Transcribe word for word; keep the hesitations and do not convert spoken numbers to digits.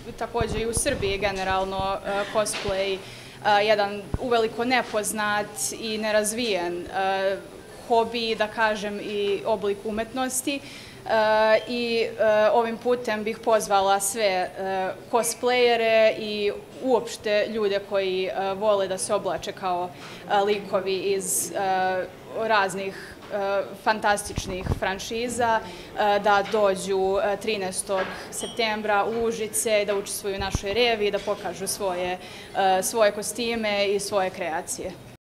takođe i u Srbiji generalno cosplay jedan uveliko nepoznat i nerazvijen hobi, da kažem, i oblik umetnosti. I ovim putem bih pozvala sve cosplayere i uopšte ljude koji vole da se oblače kao likovi iz raznih fantastičnih franšiza, da dođu trinaestog septembra u Užice, da učestvuju u našoj revi, da pokažu svoje kostime i svoje kreacije.